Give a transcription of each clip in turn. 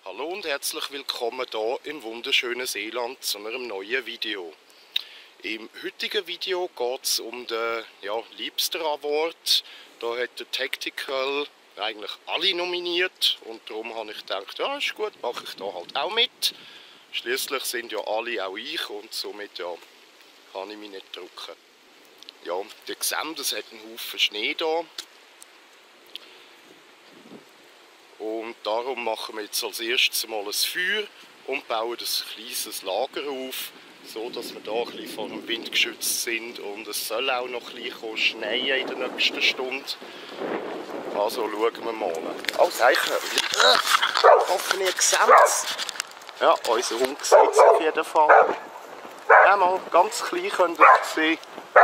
Hallo und herzlich willkommen hier im wunderschönen Seeland zu einem neuen Video. Im heutigen Video geht es um den Liebster Award. Da hat der Tactical eigentlich alle nominiert und darum habe ich gedacht, ja ist gut, mache ich da halt auch mit. Schließlich sind ja alle auch ich und somit kann ich mich nicht drücken. Ja, ihr seht, es hat einen Haufen Schnee da. Und darum machen wir jetzt als erstes mal ein Feuer und bauen ein kleines Lager auf, so dass wir hier ein bisschen vor dem Wind geschützt sind. Und es soll auch noch ein bisschen schneien in der nächsten Stunde. Also schauen wir mal. Oh, Eichhörnchen. Ich hoffe, ihr seht es. Ja, unser Hund sieht es auf jeden Fall. Ja, mal ganz klein könnt ihr sehen.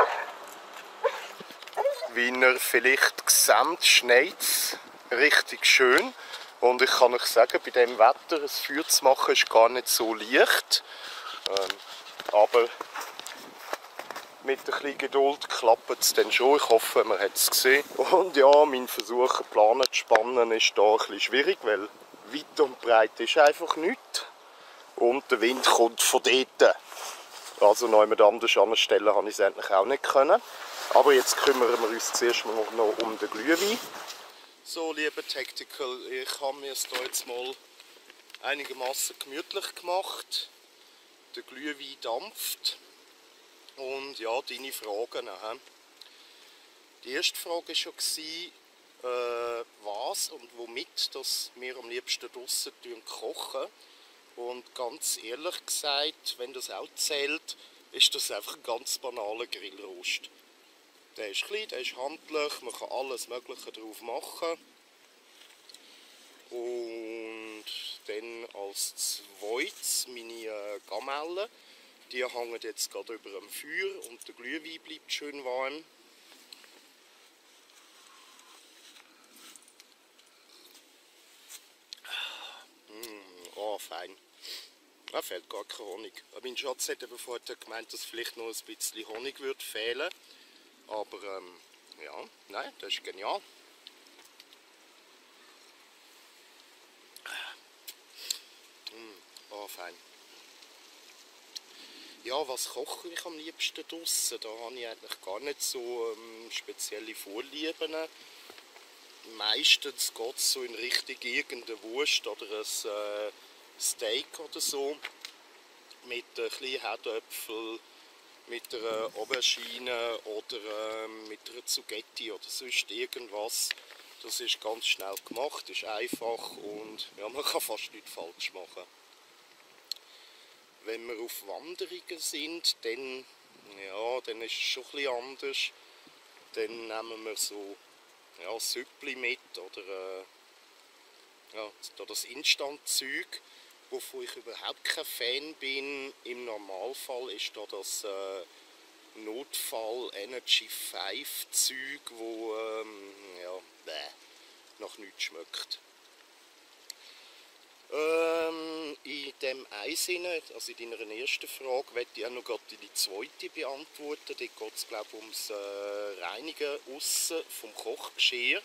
Wie ihr vielleicht seht, schneit es richtig schön. Und ich kann euch sagen, bei diesem Wetter ein Feuer zu machen, ist gar nicht so leicht. Aber mit ein bisschen Geduld klappt es dann schon. Ich hoffe, man hat es gesehen. Und ja, mein Versuch, einen Plan zu spannen, ist hier ein bisschen schwierig, weil weit und breit ist einfach nichts. Und der Wind kommt von dort. Also noch jemand anders anstellen habe ich es endlich auch nicht können. Aber jetzt kümmern wir uns zuerst mal noch um den Glühwein. So, liebe Tactical, ich habe mir es hier jetzt mal einigermaßen gemütlich gemacht. Der Glühwein dampft. Und ja, deine Fragen. Die erste Frage war schon, was und womit dass wir am liebsten draussen kochen. Und ganz ehrlich gesagt, wenn das auch zählt, ist das einfach ein ganz banaler Grillrost. Der ist klein, der ist handlich, man kann alles Mögliche drauf machen. Und dann als zweites meine Gamellen. Die hängen jetzt gerade über dem Feuer und der Glühwein bleibt schön warm. Oh, fein. Da fehlt gar kein Honig. Mein Schatz hat eben vorher gemeint, dass vielleicht noch ein bisschen Honig würde fehlen. Aber ja, nein, das ist genial. Oh, fein. Ja, was koche ich am liebsten draussen? Da habe ich eigentlich gar nicht so spezielle Vorlieben. Meistens geht es so in Richtung irgendeine Wurst oder ein Steak oder so. Mit ein bisschen Herdöpfel, mit einer Aubergine oder mit einer Zucchetti oder sonst irgendwas. Das ist ganz schnell gemacht, ist einfach und ja, man kann fast nichts falsch machen. Wenn wir auf Wanderungen sind, dann ist es schon ein bisschen anders. Dann nehmen wir so Süppli mit oder das Instant-Zeug, wovon ich überhaupt kein Fan bin. Im Normalfall ist da das Notfall Energy 5 Zeug, wo nach nichts schmeckt. In dem Einsinne, also in deiner ersten Frage, möchte ich auch noch gerade die zweite beantworten. Dort geht es, glaube ich, ums Reinigen aussen vom Kochgeschirr.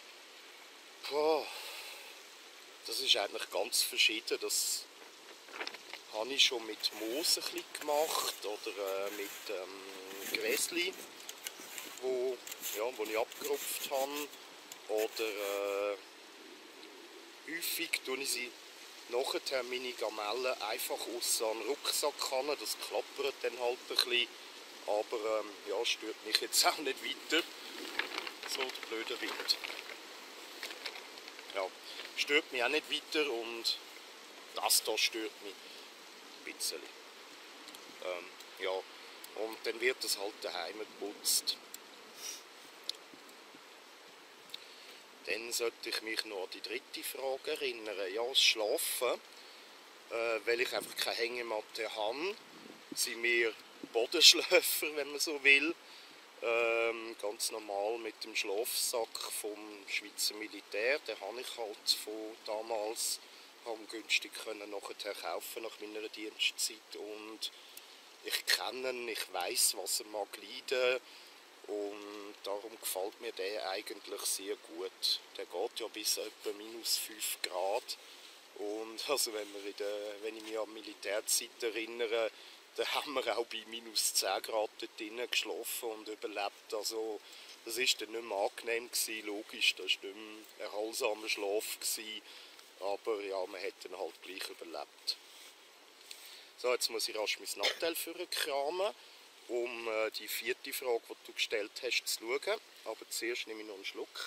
Das ist eigentlich ganz verschieden. Das habe ich schon mit Moos ein bisschen gemacht oder mit Gräsli, wo ich abgerupft habe. Oder häufig tue ich sie nachher meine Gamellen einfach aus an den Rucksack kann. Das klappert dann halt ein bisschen. Aber stört mich jetzt auch nicht weiter. So der blöde Wind. Ja, stört mich auch nicht weiter und das hier stört mich ein bisschen. Und dann wird das halt daheim geputzt. Dann sollte ich mich noch an die dritte Frage erinnern. Ja, das Schlafen. Weil ich einfach keine Hängematte habe, sind wir Bodenschläfer, wenn man so will. Ganz normal mit dem Schlafsack vom Schweizer Militär. Den habe ich halt von damals günstig nachher kaufen nach meiner Dienstzeit. Und ich kenne ihn, ich weiss, was er mag leiden. Und darum gefällt mir der eigentlich sehr gut. Der geht ja bis etwa -5 Grad. Und also wenn ich mich an die Militärzeit erinnere, da haben wir auch bei minus 10 Grad dort drinnen geschlafen und überlebt. Also das war dann nicht mehr angenehm gewesen, logisch, das war nicht mehr ein erholsamer Schlaf gewesen, aber ja, man hat dann halt gleich überlebt. So, jetzt muss ich rasch mein Nattel vorkramen, um die vierte Frage, die du gestellt hast, zu schauen. Aber zuerst nehme ich noch einen Schluck.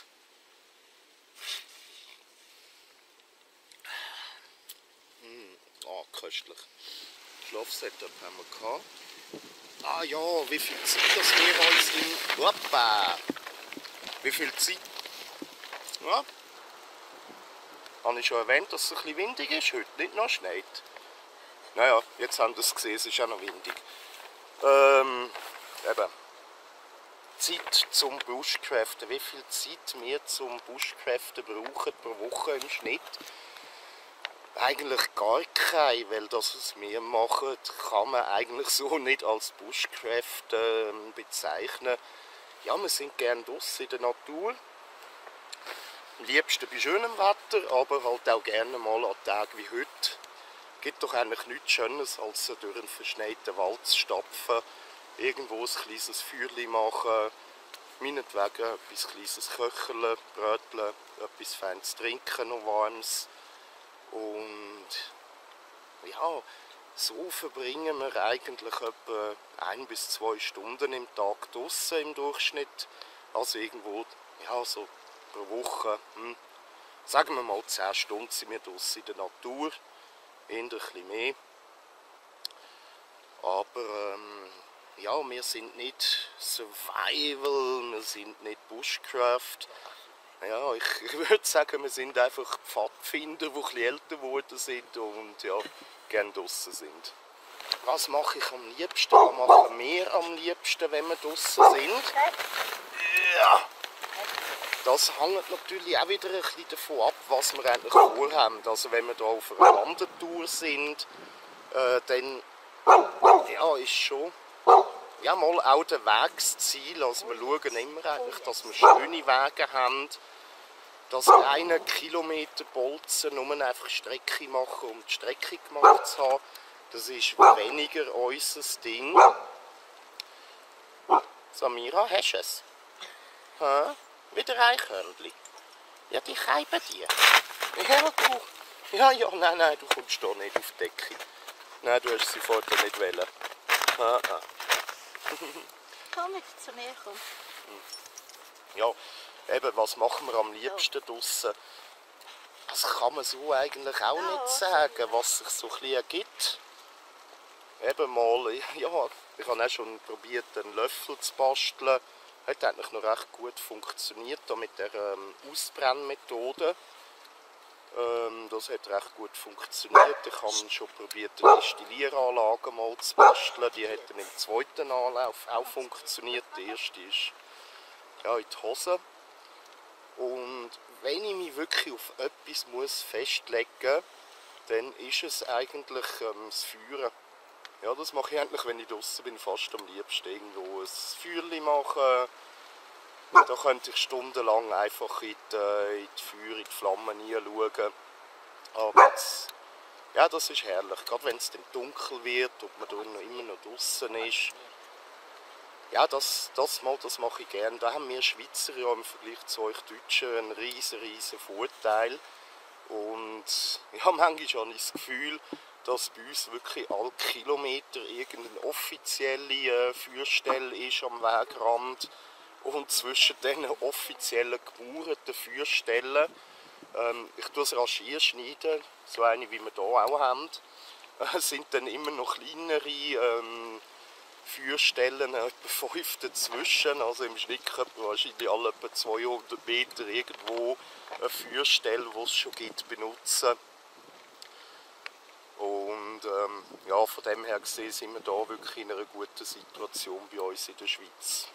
Köstlich. Schlafsetup haben wir gehabt. Ah ja, wie viel Zeit das wir uns in... Hoppa! Wie viel Zeit... Ja. Habe ich schon erwähnt, dass es ein bisschen windig ist, heute nicht noch schneit. Naja, jetzt haben wir es gesehen, es ist auch noch windig. Eben. Zeit zum Bushcraften. Wie viel Zeit wir zum Bushcraften brauchen pro Woche im Schnitt? Eigentlich gar keine, weil das, was wir machen, kann man eigentlich so nicht als Bushcraft bezeichnen. Ja, wir sind gerne draussen in der Natur. Am liebsten bei schönem Wetter, aber halt auch gerne mal an Tagen wie heute. Es gibt doch eigentlich nichts Schönes, als durch einen verschneiten Wald zu stapfen, irgendwo ein kleines Feuerchen machen, meinetwegen etwas kleines köcheln, bröteln, etwas feines trinken, noch warmes. Und ja, so verbringen wir eigentlich etwa 1 bis 2 Stunden im Tag draussen im Durchschnitt. Also irgendwo, ja, so pro Woche, sagen wir mal 10 Stunden sind wir draussen in der Natur, eher ein bisschen mehr. Aber ja, wir sind nicht Survival, wir sind nicht Bushcraft. Ja, ich würde sagen, wir sind einfach Pfadfinder, die etwas älter geworden sind und ja, gerne draussen sind. Was mache ich am liebsten? Was machen wir am liebsten, wenn wir draussen sind? Ja. Das hängt natürlich auch wieder ein bisschen davon ab, was wir eigentlich vorhaben. Also wenn wir hier auf einer Wandertour sind, dann ja, ist schon ja, mal auch der Weg das Ziel. Also wir schauen immer eigentlich, dass wir schöne Wege haben, dass keine Kilometer-Bolzen nur einfach Strecke machen, um die Strecke gemacht zu haben. Das ist weniger unser Ding. Samira, hast du es? Hä? Wieder Eichhörnchen? Ja, die reiben dir. Ja, du. Ja, nein, du kommst hier nicht auf die Decke. Nein, du hast sie vorher nicht wollen. Komm jetzt zu mir, komm. Ja, eben, was machen wir am liebsten draussen? Das kann man so eigentlich auch nicht sagen, was sich so ein bisschen ergibt. Eben mal, ja, ich habe auch schon probiert, einen Löffel zu basteln. Hat eigentlich noch recht gut funktioniert da mit der Ausbrennmethode. Das hat recht gut funktioniert. Ich habe schon probiert, eine Destillieranlage mal zu basteln. Die hat dann im zweiten Anlauf auch funktioniert. Der erste ist ja, in die Hose. Und wenn ich mich wirklich auf etwas festlegen muss, dann ist es eigentlich das Feuern. Ja, das mache ich eigentlich, wenn ich draußen bin, fast am liebsten. Irgendwo ein Feuerchen machen. Da könnte ich stundenlang einfach in die Feuer, in die Flammen hineinschauen. Aber ja, das ist herrlich. Gerade wenn es dann dunkel wird und man immer noch draußen ist. Ja, das mache ich gerne. Da haben wir Schweizer ja im Vergleich zu euch Deutschen einen riesen Vorteil. Und ja, manchmal habe ich das Gefühl, dass bei uns wirklich alle Kilometer irgendeine offizielle Feuerstelle ist am Wegrand. Und zwischen diesen offiziellen gemauerten Feuerstellen, ich tue es rasch schneiden, so eine wie wir hier auch haben, sind dann immer noch kleinere Feuerstellen, etwa 5 dazwischen. Also im Schnitt könnte man wahrscheinlich alle etwa 200 Meter irgendwo eine Feuerstelle, die es schon gibt, benutzen. Und ja, von dem her gesehen sind wir da wirklich in einer guten Situation bei uns in der Schweiz.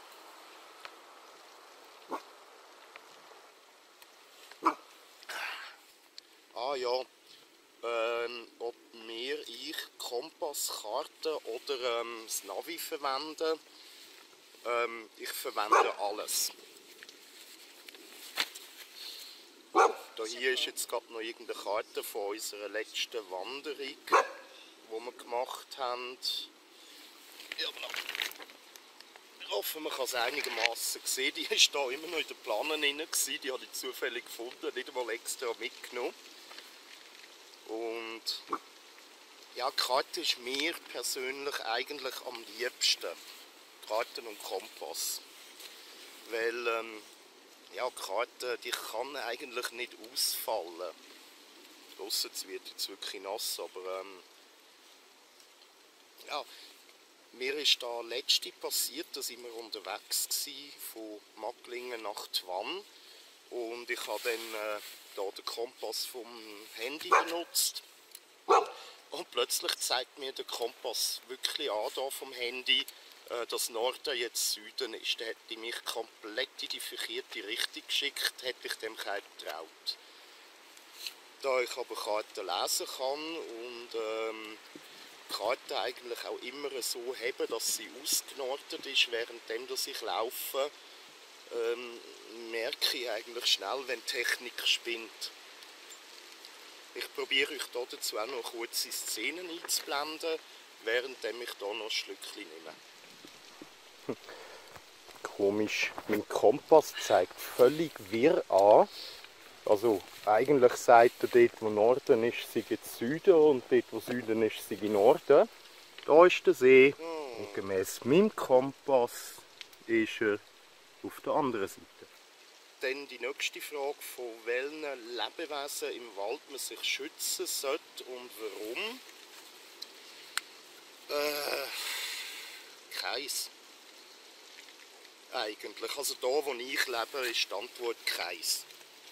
Ah ja, ob ich Kompasskarten oder das Navi verwende. Ich verwende alles. Da hier ist jetzt gerade noch irgendeine Karte von unserer letzten Wanderung, die wir gemacht haben. Ja, ich hoffe, man kann es einigermaßen sehen. Die ist da immer noch in den Planen drin. Die habe ich zufällig gefunden, nicht einmal extra mitgenommen. Und ja, die Karte ist mir persönlich eigentlich am liebsten. Karten und Kompass. Weil ja, die Karte, die kann eigentlich nicht ausfallen. Ausser es wird jetzt wirklich nass, aber ja, mir ist da letzte passiert, da sind wir unterwegs gsi von Magglingen nach Twann und ich habe dann da den Kompass vom Handy benutzt und plötzlich zeigt mir der Kompass wirklich an da vom Handy, dass Norden jetzt Süden ist. Der hätte mich komplett in die verkehrte Richtung geschickt, hätte ich dem keinen getraut. Da ich aber Karten lesen kann und die Karte eigentlich auch immer so haben, dass sie ausgenordet ist, währenddem ich laufe, merke ich eigentlich schnell, wenn die Technik spinnt. Ich probiere euch dazu auch noch kurze Szenen einzublenden, währenddem ich hier noch ein Schlückchen nehme. Komisch, mein Kompass zeigt völlig wirr an. Also eigentlich sagt er, dort wo Norden ist, sei jetzt Süden und dort wo Süden ist, sei Norden. Da ist der See und gemäss meinem Kompass ist er auf der anderen Seite. Dann die nächste Frage, von welchen Lebewesen im Wald man sich schützen sollte und warum. Keins. Eigentlich. Also da, wo ich lebe, ist die Antwort keins.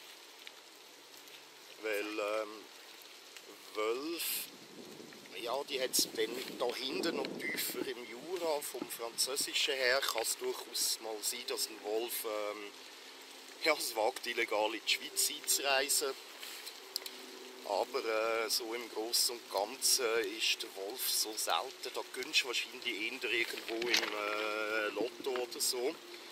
Weil Wölfe, ja, die hat es dann da hinten noch tiefer im Jura, vom Französischen her, kann es durchaus mal sein, dass ein Wolf ja, es wagt, illegal in die Schweiz einzureisen. Aber so im Großen und Ganzen ist der Wolf so selten. Da gönnst du wahrscheinlich eher irgendwo im Lotto oder so.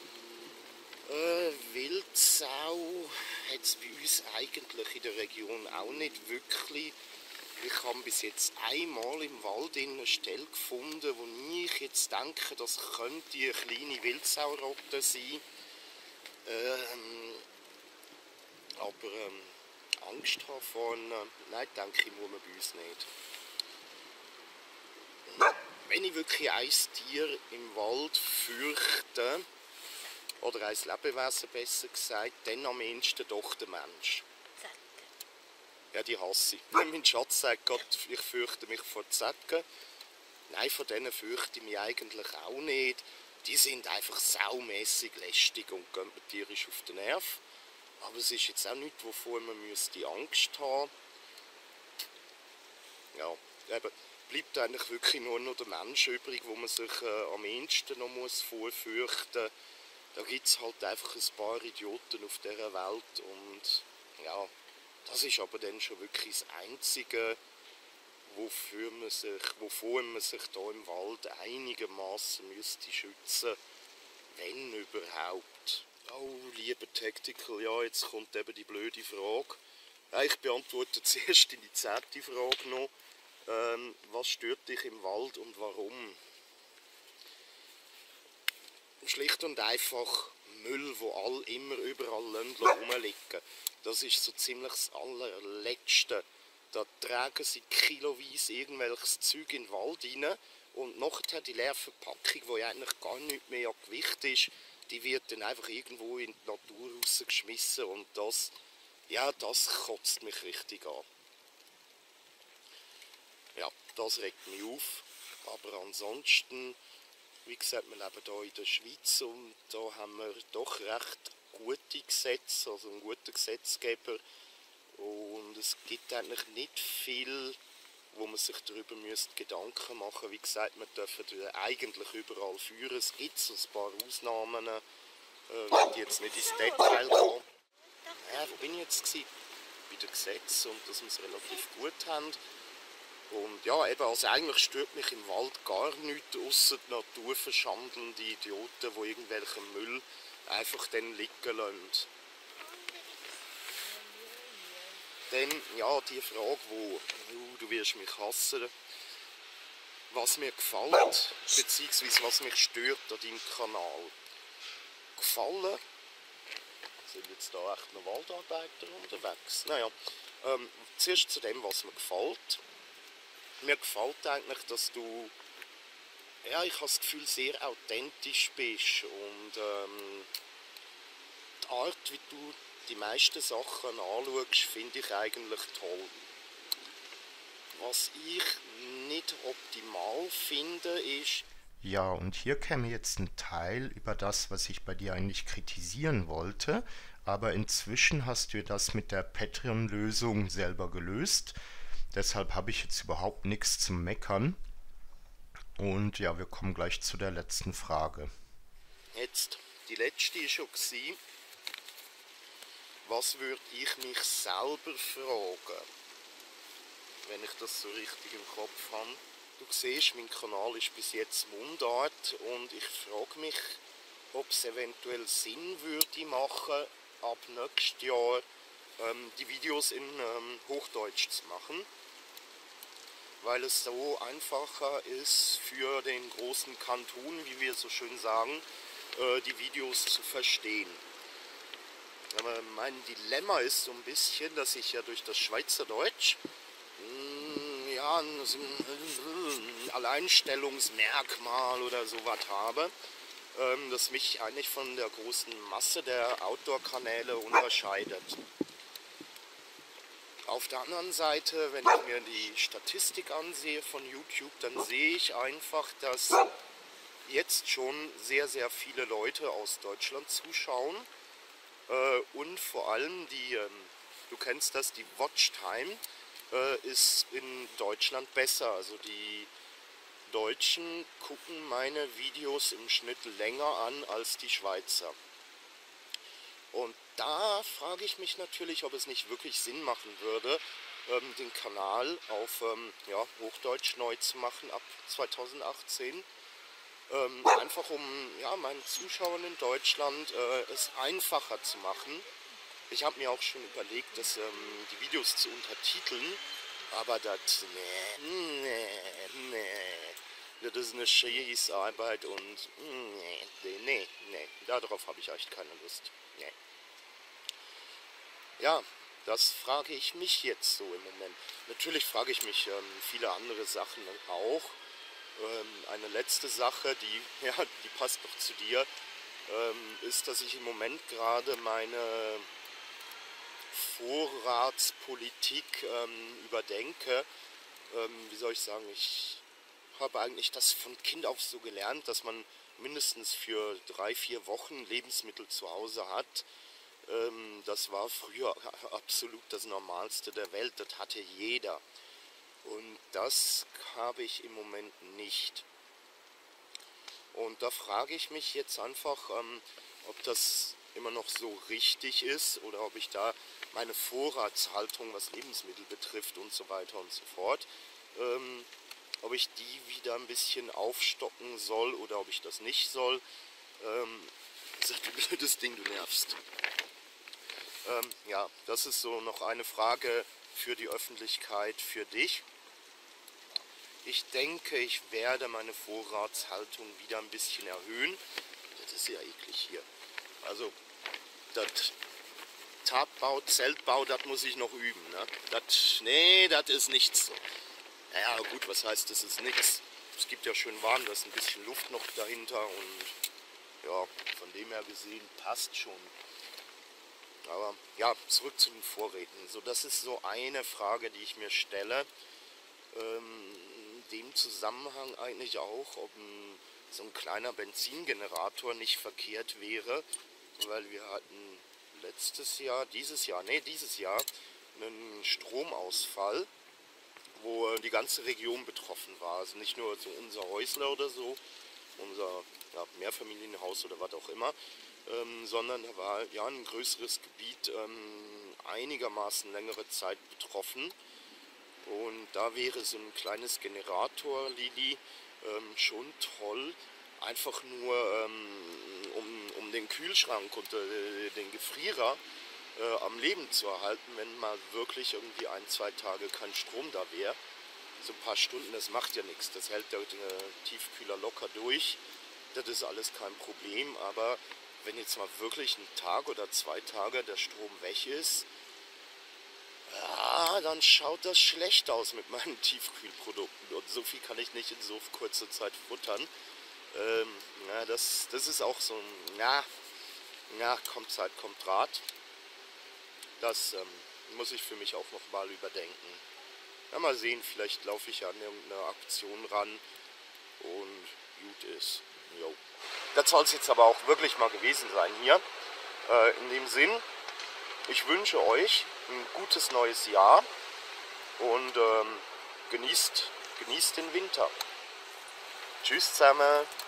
Wildsau hat es bei uns eigentlich in der Region auch nicht wirklich. Ich habe bis jetzt einmal im Wald eine Stelle gefunden, wo ich jetzt denke, das könnte eine kleine Wildsaurotte sein. Aber Angst haben vor einer, nein, denke ich, muss man bei uns nicht. Wenn ich wirklich ein Tier im Wald fürchte, oder ein Lebewesen besser gesagt, dann am ehesten doch der Mensch. Zecken. Ja, die hasse ich. Mein Schatz sagt gerade, ich fürchte mich vor Zecken. Nein, von denen fürchte ich mich eigentlich auch nicht. Die sind einfach saumässig lästig und gehen mir tierisch auf den Nerv. Aber es ist jetzt auch nichts, wovor man Angst haben müsste. Ja, eben, bleibt eigentlich wirklich nur noch der Mensch übrig, wo man sich am ehesten noch vorfürchten muss. Da gibt es halt einfach ein paar Idioten auf dieser Welt und ja, das ist aber dann schon wirklich das Einzige, wovor man sich hier im Wald einigermaßen müsste schützen, wenn überhaupt. Oh, lieber Tactical, ja, jetzt kommt eben die blöde Frage. Ja, ich beantworte zuerst die 10. Frage noch. Was stört dich im Wald und warum? Schlicht und einfach Müll, wo immer überall rumliegen. Das ist so ziemlich das allerletzte. Da tragen sie kiloweise irgendwelches Zeug in den Wald rein und nachher die leere Verpackung, die eigentlich gar nicht mehr an Gewicht ist, die wird dann einfach irgendwo in die Natur rausgeschmissen und das kotzt mich richtig an. Ja, das regt mich auf, aber ansonsten, wie gesagt, wir leben hier in der Schweiz und da haben wir doch recht gute Gesetze, also einen guten Gesetzgeber. Und es gibt eigentlich nicht viel, wo man sich darüber Gedanken machen müsste. Wie gesagt, wir dürfen eigentlich überall führen. Es gibt so ein paar Ausnahmen, die jetzt nicht ins Detail gehen. Wo bin ich jetzt gewesen? Bei den Gesetzen und dass wir es relativ gut haben. Und ja, eben, also eigentlich stört mich im Wald gar nichts, ausser die naturverschandelnden Idioten, die irgendwelchen Müll einfach dann liegen lassen. Denn ja, die Frage, wo du wirst mich hassen, was mir gefällt, beziehungsweise was mich stört an deinem Kanal. Gefallen sind jetzt da echt noch Waldarbeiter unterwegs. Naja, zuerst zu dem, was mir gefällt. Mir gefällt eigentlich, dass du, ja, ich habe das Gefühl, sehr authentisch bist und die Art, wie du die meisten Sachen anschaust, finde ich eigentlich toll. Was ich nicht optimal finde, ist... Ja, und hier käme jetzt ein Teil über das, was ich bei dir eigentlich kritisieren wollte, aber inzwischen hast du das mit der Patreon-Lösung selber gelöst. Deshalb habe ich jetzt überhaupt nichts zum Meckern. Und ja, wir kommen gleich zu der letzten Frage. Jetzt, die letzte war schon, was würde ich mich selber fragen, wenn ich das so richtig im Kopf habe. Du siehst, mein Kanal ist bis jetzt Mundart und ich frage mich, ob es eventuell Sinn würde machen, ab nächstes Jahr die Videos in Hochdeutsch zu machen, weil es so einfacher ist für den großen Kanton, wie wir so schön sagen, die Videos zu verstehen. Mein Dilemma ist so ein bisschen, dass ich ja durch das Schweizerdeutsch ja, ein Alleinstellungsmerkmal oder sowas habe, das mich eigentlich von der großen Masse der Outdoor-Kanäle unterscheidet. Auf der anderen Seite, wenn ich mir die Statistik ansehe von YouTube, dann sehe ich einfach, dass jetzt schon sehr, sehr viele Leute aus Deutschland zuschauen und vor allem die, du kennst das, die Watchtime ist in Deutschland besser. Also die Deutschen gucken meine Videos im Schnitt länger an als die Schweizer. Und da frage ich mich natürlich, ob es nicht wirklich Sinn machen würde, den Kanal auf ja, Hochdeutsch neu zu machen ab 2018. Einfach um ja, meinen Zuschauern in Deutschland es einfacher zu machen. Ich habe mir auch schon überlegt, die Videos zu untertiteln, aber das, das ist eine Scheißarbeit und nee, darauf habe ich echt keine Lust. Nee. Ja, das frage ich mich jetzt so im Moment. Natürlich frage ich mich viele andere Sachen auch. Eine letzte Sache, die passt noch zu dir, ist, dass ich im Moment gerade meine Vorratspolitik überdenke. Wie soll ich sagen, ich habe eigentlich das von Kind auf so gelernt, dass man mindestens für 3-4 Wochen Lebensmittel zu Hause hat. Das war früher absolut das Normalste der Welt, das hatte jeder. Und das habe ich im Moment nicht. Und da frage ich mich jetzt einfach, ob das immer noch so richtig ist oder ob ich da meine Vorratshaltung, was Lebensmittel betrifft und so weiter und so fort, ob ich die wieder ein bisschen aufstocken soll oder ob ich das nicht soll. Das ist ein blödes Ding, du nervst. Ja, das ist so noch eine Frage für die Öffentlichkeit, für dich. Ich denke, ich werde meine Vorratshaltung wieder ein bisschen erhöhen. Das ist ja eklig hier. Also, das Tarpbau, Zeltbau, das muss ich noch üben. Ne? Das ist nichts. Naja, gut, was heißt, das ist nichts? Es gibt ja schön warm, da ist ein bisschen Luft noch dahinter und ja, von dem her gesehen passt schon. Aber ja, zurück zu den Vorräten. So, das ist so eine Frage, die ich mir stelle. In dem Zusammenhang eigentlich auch, ob so ein kleiner Benzingenerator nicht verkehrt wäre, weil wir hatten dieses Jahr einen Stromausfall, wo die ganze Region betroffen war. Also nicht nur so unser Häusler oder so, unser Mehrfamilienhaus oder was auch immer, sondern da war ja ein größeres Gebiet einigermaßen längere Zeit betroffen. Und da wäre so ein kleines Generator, Lili, schon toll, einfach nur um den Kühlschrank und den Gefrierer am Leben zu erhalten, wenn mal wirklich irgendwie 1-2 Tage kein Strom da wäre. So ein paar Stunden, das macht ja nichts, das hält der Tiefkühler locker durch, das ist alles kein Problem, aber wenn jetzt mal wirklich ein Tag oder 2 Tage der Strom weg ist, ja, dann schaut das schlecht aus mit meinen Tiefkühlprodukten und so viel kann ich nicht in so kurzer Zeit futtern. Das ist auch so ein, kommt Zeit, kommt Rat. Das muss ich für mich auch noch mal überdenken. Ja, mal sehen, vielleicht laufe ich an irgendeine Aktion ran und gut ist. Jo. Das soll es jetzt aber auch wirklich mal gewesen sein hier. In dem Sinn, ich wünsche euch ein gutes neues Jahr und genießt den Winter. Tschüss zusammen.